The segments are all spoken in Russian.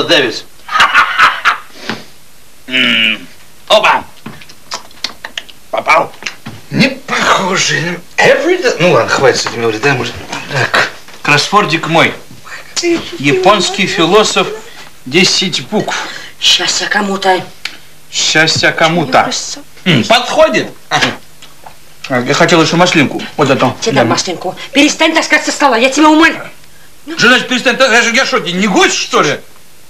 Виола Дэвис. Опа! Попал. Не похоже. Ну ладно, хватит с этими вредами, может. Так. Кроссвордик мой. Японский философ, 10 букв. Счастье кому-то. Счастье кому-то. Подходит. Я хотел еще маслинку. Вот это. Тебе дам маслинку. Перестань таскать со стола, я тебя умоляю. Жена, перестань. Я что, не гость, что ли?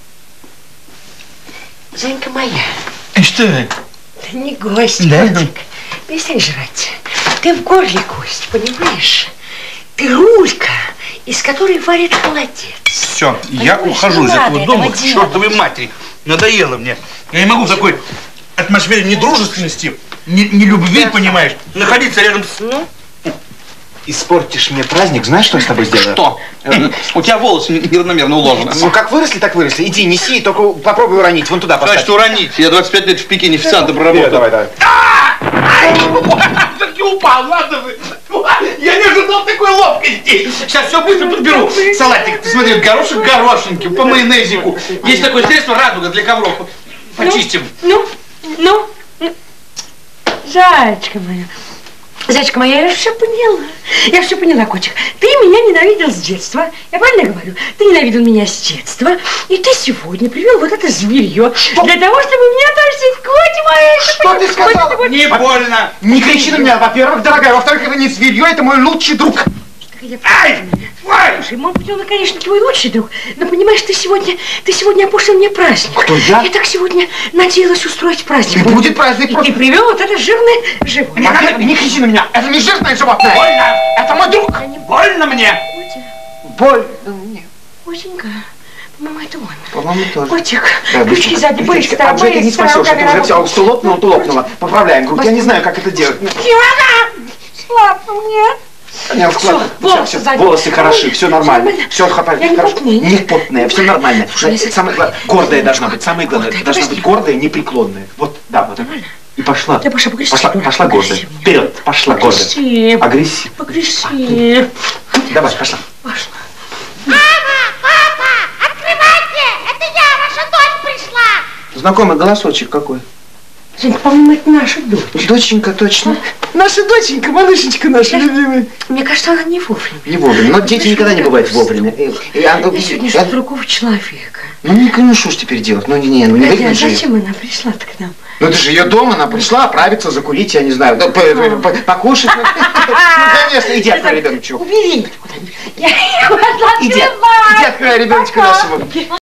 Зайка моя. Что? Ты не гость, да? котик. Перестань жрать. Ты в горле кость, понимаешь? Ты рулька, из которой варит холодец. Все, я ухожу из этого дома к чертовой матери. Надоело мне. Я не могу в такой атмосфере недружественности, не любви, понимаешь, находиться рядом с... Ну? Испортишь мне праздник, знаешь, что я с тобой сделаю? Что? У тебя волосы неравномерно уложены. Ну, как выросли, так выросли. Иди, неси, только попробуй уронить. Вон туда поставь. Значит, уронить. Я 25 лет в Пекине официантом проработал. Давай. Так упал, ладно вы. Я не ожидал такой ловкости. Сейчас все быстро подберу. Салатик, ты смотри, горошек горошинки, по майонезику. Есть такое средство радуга для ковров. Почистим. Ну. Зайчка моя. Зайчка моя, я все поняла. Я все поняла, котик. Ты меня ненавидел с детства. Я правильно говорю? Ты ненавидел меня с детства. И ты сегодня привел вот это зверье для того, чтобы меня отомстить. Котик моя. Что ты сказала? Не больно. Не кричи на меня, во-первых, дорогая. Во-вторых, это не зверье, это мой лучший друг. Ай! Слушай, может быть, он, конечно, твой лучший друг, но, понимаешь, ты сегодня опустил мне праздник. Кто, я? Я так сегодня надеялась устроить праздник. Не будет праздник. И ты привел вот это жирное животное. Не кричи на меня. Это не жирное животное. Больно. Это мой друг. Больно мне. Больно мне. Котенька, по-моему, это он. По-моему, тоже. Котик, Да, ключи сзади, быстро, а ты не спасешь, это уже все, что лопнуло, то лопнуло. Поправляем грудь. Я не знаю, как это делать. Слабо мне. Нет, волосы хороши, все нормально. Все хорошо. Не потная, все нормально. Самое главное, гордая должна быть. Самое главное, должна быть гордая, непреклонная. Вот, да, вот. И пошла. Пошла гордая. Вперед, пошла гордая. Агрессив. Давай, пошла. Папа, открывайте! Это я, ваша дочь пришла! Знакомый голосочек какой. Женька, по-моему, это наша дочь. Доченька, точно. Наша доченька, малышечка наша любимая. Мне кажется, она не вовремя. Не вовремя. Но дети никогда не бывают вовремя. Я сегодня жду другого человека. Ну что ж теперь делать? Ну не выглядит же. Зачем она пришла-то к нам? Ну это же ее дом, она пришла оправиться, закурить, я не знаю, покушать. Ну конечно, иди открой ребеночку. Убери куда-нибудь. Иди открой ребеночка нашего.